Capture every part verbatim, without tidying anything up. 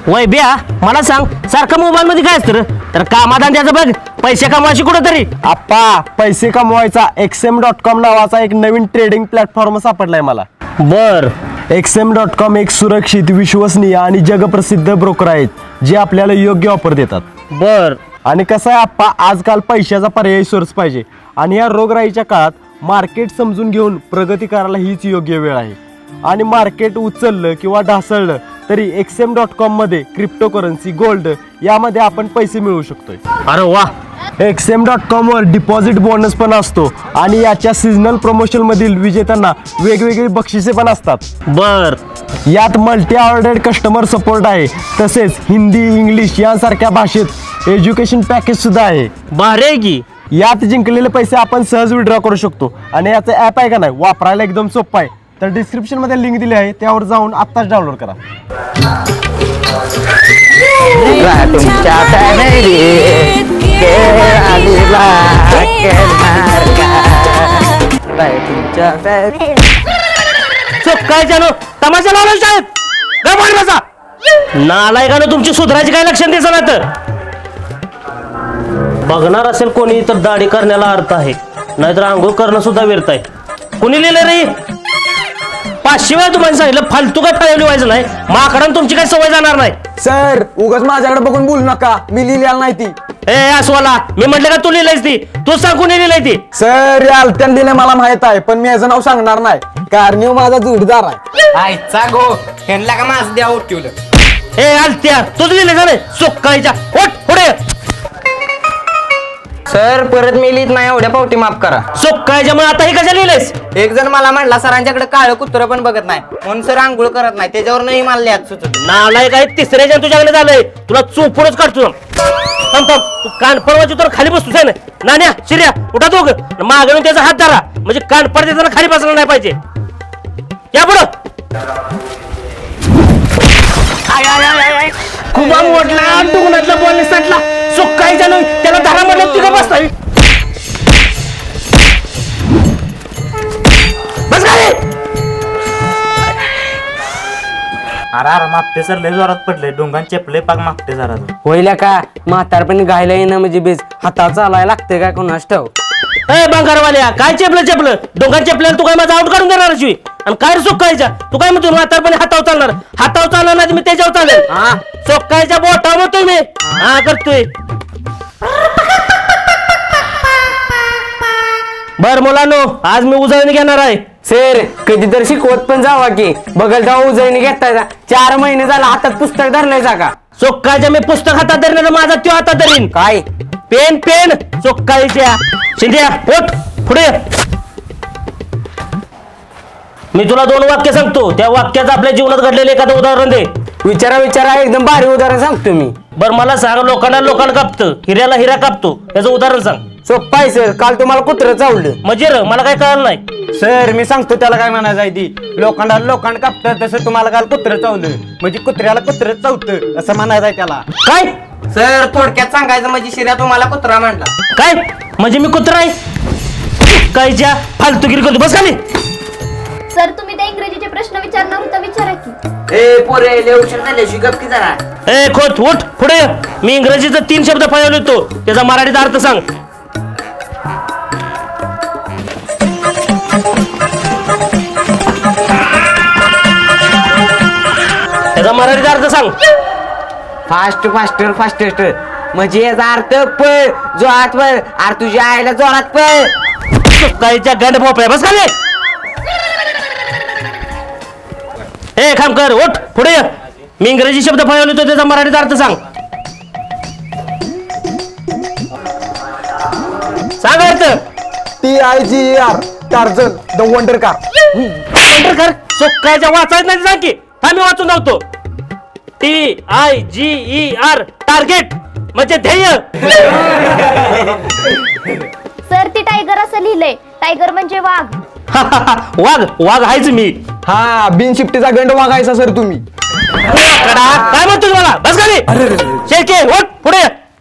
वय बिया मला सांग सारखं मोबाईल मध्ये काय असतं तर कामाधंद्याचं बघ पैसे कमवायची कुठं तरी. आप्पा पैसे कमवायचा एक्सएम डॉट कॉम नावाचा एक नवीन ट्रेडिंग प्लॅटफॉर्म सापडलाय मला. बर एक्सएम डॉट कॉम एक सुरक्षित विश्वसनीय आणि जगप्रसिद्ध ब्रोकर आहेत जे आपल्याला योग्य ऑफर देतात. बर आणि कसं आहे आप्पा आजकाल पैशाचा पर्यायी सोर्स पाहिजे आणि या रोगराईच्या काळात मार्केट समजून घेऊन प्रगती करायला हीच योग्य वेळ आहे. आणि मार्केट उचललं किंवा ढासळलं तरी एक्सएम डॉट कॉम मध्ये क्रिप्टोकरन्सी गोल्ड यामध्ये आपण पैसे मिळवू शकतोय. अरे वा. एक्सएम डॉट कॉम वर डिपॉझिट बोनस पण असतो आणि याच्या सीजनल प्रमोशन मधील विजेत्यांना वेगवेगळी बक्षिसे पण असतात. बर यात मल्टी ऑर्डर्ड कस्टमर सपोर्ट आहे तसेच हिंदी इंग्लिश यांसारख्या भाषेत एज्युकेशन पॅकेज सुद्धा आहे. भारी आहे की. यात जिंकलेले पैसे आपण सहज विड्रॉ करू शकतो आणि याचं ॲप आहे का नाही वापरायला एकदम सोपं आहे. तर डिस्क्रिप्शन मध्ये लिंक दिली आहे त्यावर जाऊन आत्ताच डाउनलोड करा. काय जाणो तमाशा लावला शाळेत नालायकानं तुमची सुधारायची काय लक्षण दिसत नाही तर बघणार असेल कोणी तर दाढी करण्याला अर्थ आहे नाहीतर आंघोळ करणं सुद्धा व्यर्थ आहे. कोणी लिहिलं रे पाचशे वेळा तुम्हाला सांगितलं फालतू काय फळवली व्हायचं नाही माकडानं तुमची काही सवय जाणार नाही. सर उगाच माझ्याकडे बघून बोलू नका मी लिहिलेला नाही ती. ए अस्वाला मी म्हटलं का तू लिहिलंयस ती तू सांग कोणी लिहिलंय ती. सर या आलत्यान दिले मला माहित आहे पण मी याचं नाव सांगणार नाही कारण मी माझा जोडीदार आहे. आयचा गो ह्यांना का माझं द्या ठेवलं. ए आलत्या तुझं लिहिलंय का रे सोक्काळीच्या ओठ पुढे. सर परत मी लिहित नाही एवढ्या पावटी माफ करा. सोक्काळीच्या मग आता हे कशा लिहिलंयस. एक जण मला म्हणला सरांच्याकडे काळं कुत्र पण बघत नाही म्हणून सर आंघोळ करत नाही त्याच्यावर नाही मला लिहात सुचत. नालाय काय तिसऱ्याच्या तुझ्याकडे झालंय तुला चोपूनच काढतो. थांब थांब तू कान पडवायची तर खाली बसतोस आहे ना नाण्या शिर्या उठा दोघ मागून त्याचा हात धरा म्हणजे कान पड देताना खाली बसलं नाही पाहिजे. या पुढं खुबा मोडला डुगणातला बॉल निसटला सुकायच्या नाही त्याला धरा म्हटलं तिघं बसताय. बस खाली. अरे अरे मागते सर लय जोरात पडले डोंगान चेपले पाक मागते जरा. होईल का म्हातारपणी गायला येणं म्हणजे बेस हातावर चालायला लागते काय कोणास ठाऊ. ए बंगारवाल्या काय चेपलं चेपलं डोंगान चेपल्याला तू काय माझा आउट काढून देणार शिवी आणि काय सोकायच्या तू काय म्हणतो म्हातारपणी हातावर चालणार हातावर चालणार नाही मी त्याच्यावर चालेल. हा सोकायच्या बोटावर म्हणतोय मी हा करतोय. बर मुलांनो आज मी उजळणी घेणार आहे. सर कधीतरी शिकवत पण जावा की बघल तेव्हा उजळणी घेताय चार महिने झाला हातात पुस्तक धरलंय का. सोक्काळच्या मी पुस्तक हातात धरणार माझा त्यो हातात धरीन. काय पेन पेन सोक्काळीच्या शिंद्या पोट पुढे. मी तुला दोन वाक्य सांगतो त्या वाक्याचं आपल्या जीवनात घडलेलं एखादं उदाहरण दे. विचारा विचारा एकदम भारी उदाहरण सांगतो मी. बर मला सांग लोकांना लोकांना कापतं हिऱ्याला हिरा कापतो याचं उदाहरण सांग. सोप्पा आहे सर काल तुम्हाला कुत्र चावलं म्हणजे र मला काय कळलं नाही. सर मी सांगतो त्याला काय म्हणायचं आहे ती लोखंडा लोखंड कापतं तसं तुम्हाला काल कुत्र चावलं म्हणजे कुत्र्याला कुत्र चावतं असं म्हणायचं आहे त्याला. काय सर थोडक्यात सांगायचं म्हणजे शिर्या तुम्हाला कुत्रा म्हणला. काय म्हणजे मी कुत्रा आहे कायच्या फालतूगिरी करतो बस खाली. सर तुम्ही त्या इंग्रजीचे प्रश्न विचारणार होता विचारा की. ए पोरे लय उशीर झाले शिकप की जरा. ए खोत उठ पुढे. मी इंग्रजीचा तीन शब्द फळवले होतो त्याचा मराठीचा अर्थ सांग. त्याचा मराठीचा अर्थ सांग. फास्ट फास्टर फास्टेस्ट म्हणजे याचा अर्थ पळ जो आत पळ आर तुझ्या आईला जोरात पळ. काहीच्या गंड भोपळ्या बस खाली. ए खामकर उठ पुढे. मी इंग्रजी शब्द फळवले होतो त्याचा मराठीचा अर्थ सांग. सांग अर्थ. T I G R Tarzan the wonder car. Wonder car सोक्कायच्या वाचायचं नाही सांग की थांब मी वाचून जातो. T I G E R target म्हणजे ध्येय. सर ती टायगर असं लिहिलंय टायगर म्हणजे वाघ. वाघ वाघ आहेच मी. हा बिनशिफ्टीचा गंड वागायचा सर तुम्ही. काय म्हणतो तुम्हाला बस खाली. शेळके उठ पुढे.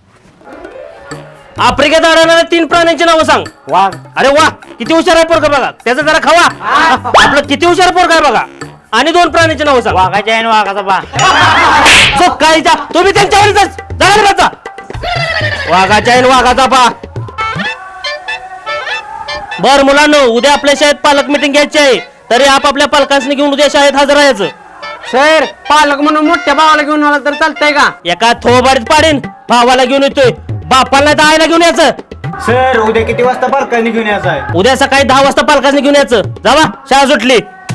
आफ्रिकेत आढळणाऱ्या तीन प्राण्यांची नावं सांग. वाघ. अरे वा किती हुशार आहे पोरगा बघा त्याचा जरा खावा आपलं किती हुशार पोरगा आहे बघा. आणि दोन प्राण्यांची नावं सांग. वाघाच्या आहे वाघाचा बा. सकाळीच्या तुम्ही त्यांच्यावरच जा. वाघाच्या आहे वाघाचा बा. बर मुलांनो, उद्या आपल्या शाळेत पालक मिटिंग घ्यायची आहे, तरी आपापल्या पालकांनी घेऊन उद्या शाळेत हजर राहायचं. सर पालक म्हणून मोठ्या भावाला घेऊन आला तर चालतंय का? एका थोबाडीत पाडीन. भावाला घेऊन येतोय, बापाला तर आईला घेऊन यायचं. सर उद्या किती वाजता पालकांनी घेऊन यायचं आहे? उद्या सकाळी दहा वाजता पालकांनी घेऊन यायचं. जावा, शाळा सुटली.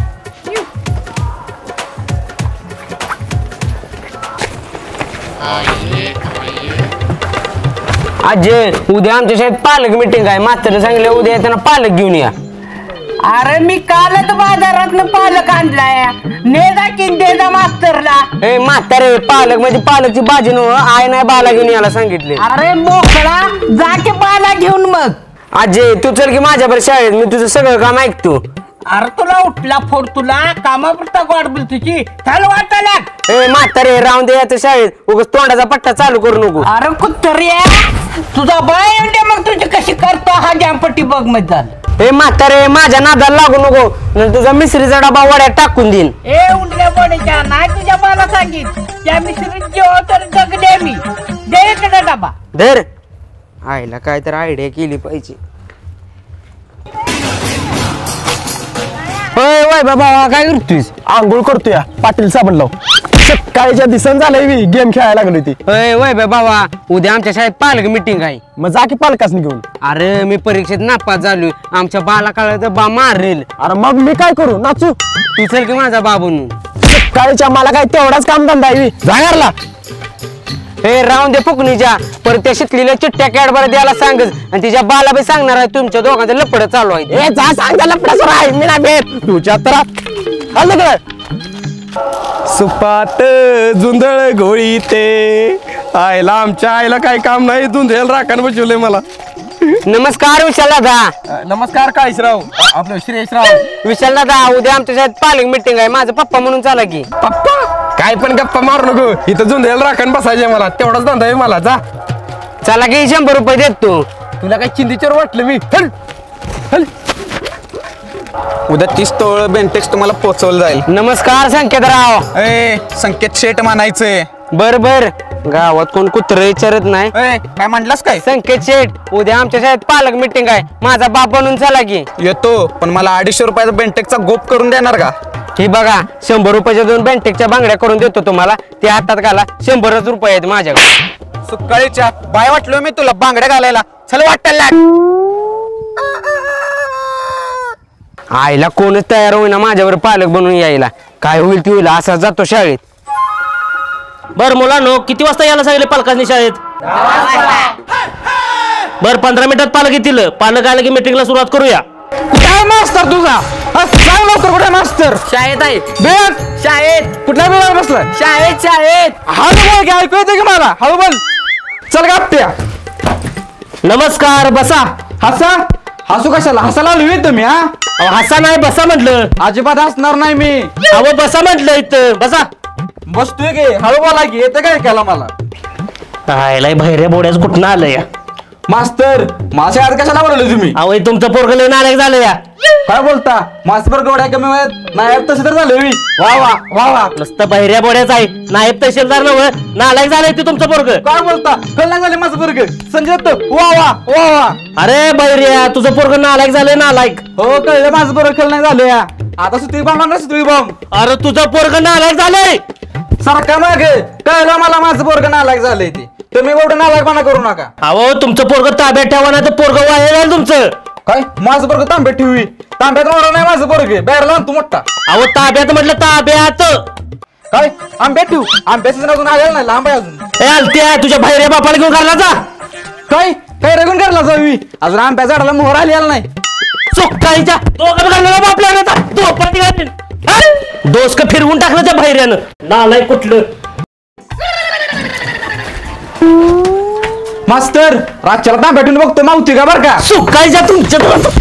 अजय उद्या आमच्या शाळेत पालक मिटिंग आहे. मास्तरने सांगितलं उद्या येताना पालक घेऊन या. अरे मी कालच बाजारातनं पालक आणलाय. नेदा किंदेदा मास्तरला. ए म्हातारे, पालक म्हणजे पालकची भाजी नव, आय नाही बाला घेऊन यायला सांगितले. अरे मोकळा जा की बाला घेऊन मग. अजय तू चल की माझ्यावर शाळेत, मी तुझं सगळं काम ऐकतो. अरे तुला उठला फोड तुला कामापुरता गोड बोल तुझी थाल वाटायला. ए म्हातारे राहून दे याचं शाळेत, उगाच तोंडाचा पट्टा चालू करू नको. अरे कुत्तर्या तुझा बाय येऊन दे मग तुझी कशी करतो हा जामपट्टी बघ मग झालं. ए म्हातारे माझ्या नादाला लागू नको, नाही तुझा मिसरीचा डबा वड्यात टाकून देईन. ए उंडल्या बोडीच्या नाही तुझ्या बाला सांगित त्या मिसरीत जेव्हा तर जग दे मी दे इकडे डबा. धर आईला काय तर आयडिया केली पाहिजे. होय वय बाबा काय करतोयस? आंघोळ करतोय. पाटील साबण लाव. सकाळीच्या दिसन झालंय मी गेम खेळायला लागलो ती. होय वय बाबा उद्या आमच्या शाळेत पालक मिटिंग आहे. मग जा की पालकासनी घेऊन. अरे मी परीक्षेत नापास झालोय, आमच्या बाला कळलं तर बा मारेल. अरे मग मी काय करू, नाचू? तू चल की माझा बा बनून. सकाळीच्या मला काय तेवढाच काम धंदा आहे जागारला. हे राहून दे फुकणीच्या, परत त्या शिकलेल्या चिट्ट्या कॅडबरा द्यायला सांगच, आणि तिच्या बाला बी सांगणार आहे तुमच्या दोघांचं लपड चालू आहे. ए जा सांग त्याला प्रसर आहे मी ना भेट तुझ्या तर आलं काय. सुपात जुंधळ गोळी ते आईला आमच्या आईला काय काम नाही, जुंधळ राखान बसवलंय मला. नमस्कार विशाल दादा. नमस्कार काळीसराव, आपलं श्रेयसराव. विशाल दादा उद्या आमच्या शाळेत पालक मिटिंग आहे, माझा पप्पा म्हणून चाला की. पप्पा काय पण गप्पा मारू नको, इथं जुंधळ राखण बसायचे मला, तेवढाच धंदा आहे मला. जा चला की शंभर रुपये देतो. तुला काय चिंदीचर वाटलं मी. चल चल. उद्या तीस तोळ बेंटेक्स तुम्हाला पोहोचवलं जाईल. नमस्कार संकेतराव. ए संकेत शेट म्हणायचंय. बर बर गावात कोण कुत्र विचारत नाही. ए काय म्हणलास काय? संकेत शेठ उद्या आमच्या शाळेत पालक मिटिंग आहे, माझा बाप बनून चला की. येतो, पण मला अडीचशे रुपयाचा बेंटेक्सचा गोप करून देणार का? ही बघा शंभर रुपयाच्या दोन बँटेकच्या बांगड्या करून देतो तुम्हाला, ते हातात घाला. शंभरच रुपये आहेत माझ्याकडे. सुकाळीच्या बाय वाटलो मी तुला बांगड्या घालायला. चल वाटायला आईला कोणच तयार होईना माझ्यावर पालक बनून यायला. काय होईल ती होईल, असा जातो शाळेत. बर मुलांनो, किती वाजता यायला सांगितले पालकांनी शाळेत? बर पंधरा मिनिटात पालक येतील. पालक आले की मिटिंगला सुरुवात करूया. काय मास्तर तुझा? सांग लवकर कुठे मास्तर? शाळेत आहे. बेग शाळेत कुठल्या बेळावर बसला? शाळेत शाळेत. हळू बोल की ऐकू येते की मला? हळू बोल. चल गाप्त्या. नमस्कार, बसा. हसा हसू कशाला? हसायला लिहित तुम्ही हा? अहो, हसा नाही बसा म्हटलं. अजिबात हसणार नाही मी. अहो बसा म्हटलं इथं, बसा. बसतोय की हळू बोला की, येते काय केला मला? आयला भैऱ्या बोड्याच कुठं आलं या? मास्तर माझ्या हात कशाला बोलवले तुम्ही? अहो हे तुमचं पोरग लय नालायक झालं या. काय बोलता? मास्तर गोड्या कमी वयात नाही तसं तर झालं मी. वा वा वा वा. नुसतं बहिऱ्या बोड्याच आहे, नायब तहसीलदार नव्हे, नालायक झालंय ते तुमचं पोरग. काय बोलता? कल्ला झाले माझं वर्ग संजय तो. वा वा वा वा. अरे बहिऱ्या तुझं पोरग नालायक झालंय, नालायक. हो कळलं माझं बरोबर खेळ नाही झालं या. आता सुतळी बॉम्ब ना सुतळी बॉम्ब. अरे तुझं पोरग नालायक झालंय. सारखा माग कळलं मला माझं पोरग नालायक झालंय ते. तुम्ही एवढं नालायकपणा करू नका. अहो तुमचं पोरग ताब्यात ठेवा ना, तर पोरग वाया जाईल तुमचं. काय माझं पोरग तांब्यात ठेवी? तांब्यात मारा नाही माझं पोरग, बेरला तू मोठा. अहो ताब्यात म्हटलं, ताब्यात. काय आंब्यात ठेवू? आंब्याचं अजून आलेलं नाही, लांब आहे अजून. ए अलत्या, तुझ्या भैऱ्या बापाला घेऊन घालला जा. काय काय रेगून करला जावी? अजून आंब्या झाडाला मोहर आलेला नाही. चोक्काईच्या दोघं घालणार बापल्या दोस्त फिरवून टाकलं त्या भैऱ्यानं. नालायक कुठलं. मास्तर रातच्याला तांब्यातून बघतो मावती का बर का? सुकायच्या तुमच्या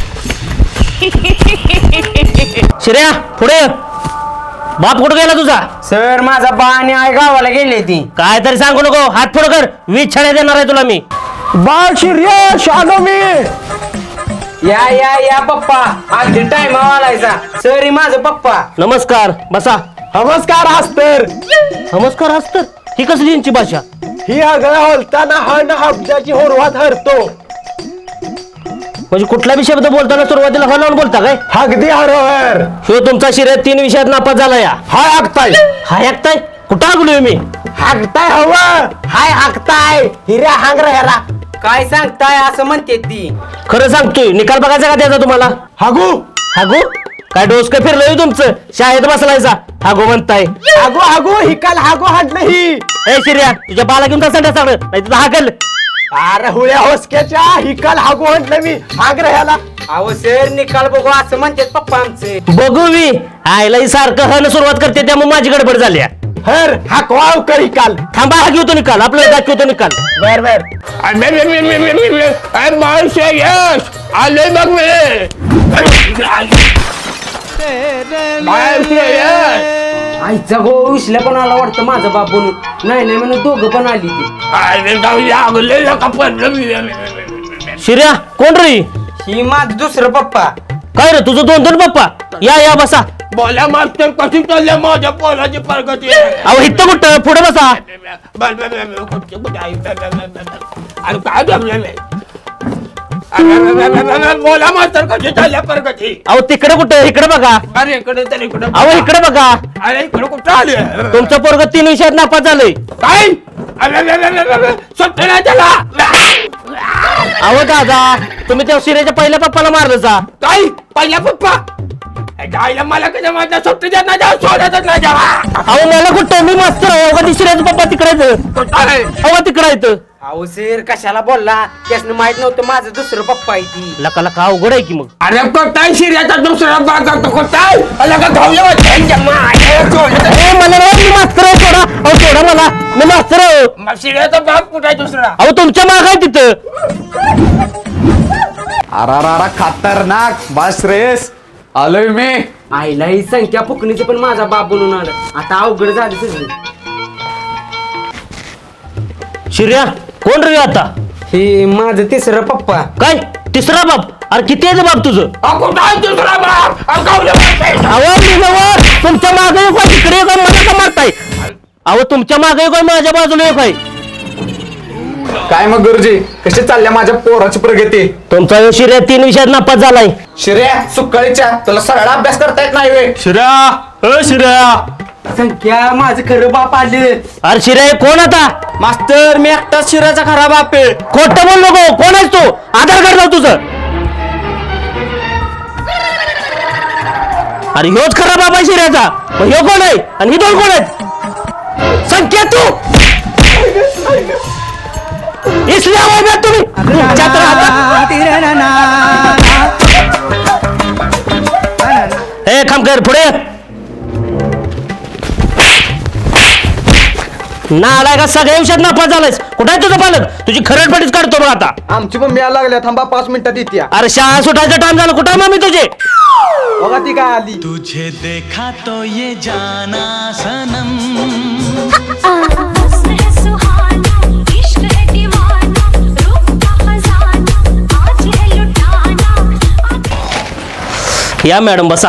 शिर्या पुढे. बाप कुठं गेला तुझा? सर माझा बा आणि आई गावाला गेले ती. काय तरी सांगू नको, हात पुढं कर. वीज छड्या देणार आहे तुला मी. बाळ शिर्या आलो मी. या या या पप्पा अगदी टाइम आलायचा सर ही माझं पप्पा. नमस्कार बसा. नमस्कार हस्तर. नमस्कार असतं ही कसली यांची भाषा? ही आगळा होलताना हन हब्जाची होरवात हरतो. म्हणजे कुठला विषय बद्दल बोलताना सुरुवातीला हा लावून बोलता काय? अगदी हरोहर. ह्यो तुमचा शिर्यात तीन विषयात नापास झाला या. हाय हाकताय. हा ऐकताय कुठं आगलोय मी? हाकताय हवं. हाय हाकताय. हिऱ्या हांग ह्याला. काय सांगताय असं म्हणते ती. खरं सांगतोय निकाल बघायचा का त्याचा तुम्हाला? हागू. हागो काय डोसकं फिरलंय तुमचं? शाळेत बसलायचा हागो म्हणताय. हागू हागू हिकाल हागू हाडलं ही. ए शिर्या तुझ्या बाला घेऊन तसं सगळं नाही तुझा हाकल. अरे हुळ्या होसक्याच्या हिकाल हागू म्हटलं मी हाग ह्याला. अहो सर निकाल बघू असं म्हणतात पप्पा आमचे. बघू मी आयला ही सारखं हन सुरुवात करते त्यामुळे माझी गडबड झाली. हर हाकवाव कर हिकाल. थांबा हा घेतो निकाल आपल्याला दाखवतो निकाल. बर बर. आले बघ मी. आईचा गो उशल्या पण आला वाटतं माझा बाप बनून. नाही नाही म्हणून दोघं पण आली ती. शिर्या कोण रे? ही माझं दुसरं पप्पा. काय रे तुझं दोन दोन पप्पा? या या बसा. बोला मास्तर कशी चालल्या माझ्या पोराची प्रगती. अहो इथं कुठं पुढे बसा. अरे काय जमलं बोला मास्तर कशी चालल्या प्रगती. अहो तिकडे कुठं इकडे बघा. अरे इकडे तर इकडे. अहो इकडे बघा. अरे इकडे कुठं आले. तुमचं पोरग तीन विषयात नापास झालंय. काय सुट्टी नाही त्याला. अहो दादा तुम्ही त्या शिर्याच्या पहिल्या पप्पाला मारलं जा. काय पहिला पप्पा गायला मला कधी माझ्या सुट्टी देत नाही जाऊ सोडतच नाही जावा. अहो मला कुठं मी मास्तर आहे. अहो शिर्याचा पप्पा तिकडे अहो तिकडे येतं. अहो सर कशाला बोलला त्यासनं माहित नव्हतं माझं दुसरं पप्पा आहे ती. लका लका अवघड आहे की मग. अरे कोटाय शिर्याचा दुसरा भाग करतो कोटाय अलग धावले ए, मला नाही मी मास्तर आहे सोडा. अहो सोडा मला मी मास्तर आहे. शिर्याचा भाग कुठे आहे दुसरा. अहो तुमच्या माग आहे तिथं. अरा खतरनाक बस रेस आलोय मी. आईला ही संख्या फुकणीचं पण माझा बाप बनून आलं. आता अवघड झाली सगळी. शिर्या कोण रे आता? हे माझं तिसरं पप्पा. काय तिसरा बाप? अरे किती आहे बाप तुझं? कुठे दुसरा भाग अहो मी नवर तुमच्या मागे काय तिकडे काय मला का मारताय? अहो तुमच्या मागे काय माझ्या बाजूला काय? काय मग गुरुजी कशी चालल्या माझ्या पोराची प्रगती. तुमचा ह्यो शिर्या तीन विषयात नापास झालाय. शिर्या सुकाळीच्या तुला सगळा अभ्यास करता येत नाही वे. शिर्या अ शिर्या. संख्या माझं खरं बाप आलं. अरे शिर्या हे कोण आता? मास्तर मी एकटाच शिर्याचा खरा बाप आहे. खोटं बोल नको. कोण आहेस तू? आधार कार्ड लाव तुझं. अरे ह्योच खरा बाप आहे शिर्याचा. मग ह्यो कोण आहे आणि ही दोन कोण आहेत? संख्या तू इसलिए आवाज द्या तुम्ही. तुमच्या तर हातात- ए खामकर पुढे ना आलाय का सगळ्या विषयात नापास झालायस. कुठे आहे तुझं पालक? तुझी खरडपटीच काढतो बघ आता. आमची मम्मी यायला लागल्या थांबा पाच मिनिटात येते. अरे शाळा सुटायचा टाइम झाला. कुठे आहे मम्मी तुझे? बघा ती काय आली. तुझे देखा तो ये जाना सनम. या मॅडम बसा.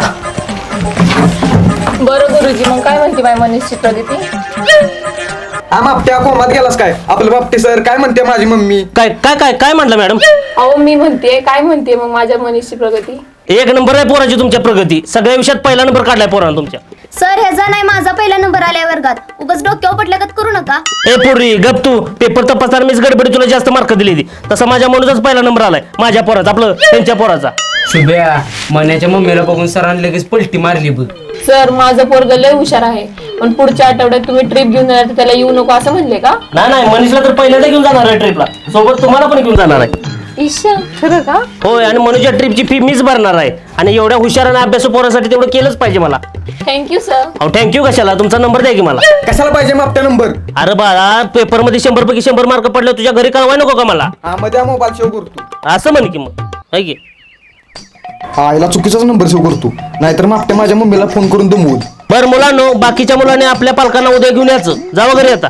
बरं गुरुजी मग काय म्हणते बाय मनीषची प्रगती? हा मापट्या कोमात गेलास काय. आपलं बापटी सर काय म्हणते माझी मम्मी. काय काय काय काय म्हटलं मॅडम? अहो मी म्हणते काय म्हणते मग माझ्या मनीषची प्रगती? एक नंबर आहे पोराची तुमच्या प्रगती. सगळ्या विषयात पहिला नंबर काढलाय पोरानं तुमच्या. सर ह्याचा नाही माझा पहिला नंबर आलाय वर्गात. उगाच डोक्यावर पडल्यागत करू नका. ए पोरी गप तू. पेपर तपासताना मीच गडबडी तुला जास्त मार्क दिली ती. तसा माझ्या म्हणूनच पहिला नंबर आलाय माझ्या पोराचा आपलं त्यांच्या पोराचा. शुभ्या मनाच्या मम्मीला बघून सरांनी लगेच पलटी मारली बघ. सर माझं पोरग लय हुशार आहे पण पुढच्या आठवड्यात तुम्ही ट्रिप घेऊन जाणार तर त्याला येऊ नको असं म्हणले का? नाही नाही मनीषला तर पहिल्यांदा घेऊन जाणार आहे ट्रिपला. सोबत तुम्हाला पण घेऊन जाणार आहे. ईशा खरं का? होय आणि मनुष्या ट्रिपची फी मीच भरणार आहे. आणि एवढ्या हुशार आणि अभ्यासू पोरासाठी तेवढं केलंच पाहिजे मला. Thank you sir. अहो थँक्यू कशाला? तुमचा नंबर द्या की मला. कशाला पाहिजे मापट्या नंबर. अरे बाळा पेपर मध्ये शंभर पैकी शंभर मार्क पडले तुझ्या घरी कळवाय नको का मला? हा मध्ये मोबाईल सेव्ह करतो. असं म्हण की मग आहे की. हा याला चुकीचाच नंबर सेव्ह करतो नाहीतर मापट्या माझ्या मम्मीला फोन करून दमवू. बरं मुलांनो बाकीच्या मुलांनी आपल्या पालकांना उद्या घेऊन यायचं. जावं घरी आता.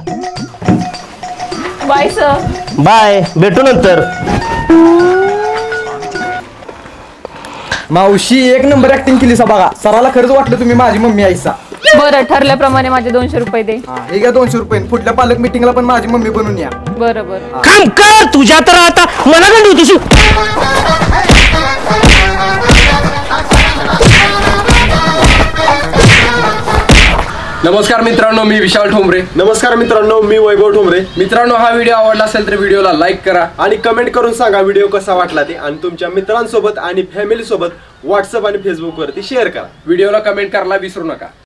Bye sir. बाय भेटू नंतर. मावशी एक नंबर ऍक्टिंग केली सा बघा. सराला खरंच वाटलं तुम्ही माझी मम्मी आईसा. बरं ठरल्याप्रमाणे माझे दोनशे रुपये दे. हा, हे घ्या दोनशे रुपये. पुढल्या पालक मिटिंगला पण माझी मम्मी बनून या. बरं बरं. काम कर तुझ्या तर आता मला गंडी होती. नमस्कार मित्रांनो, मी विशाल ठोंबरे. नमस्कार मित्रांनो, मी वैभव ठोंबरे. मित्रांनो, हा व्हिडिओ आवडला असेल तर व्हिडिओला लाईक करा आणि कमेंट करून सांगा व्हिडिओ कसा वाटला ते, आणि तुमच्या मित्रांसोबत आणि फॅमिली सोबत व्हॉट्सअप आणि फेसबुक वरती शेअर करा. व्हिडिओला कमेंट करायला विसरू नका.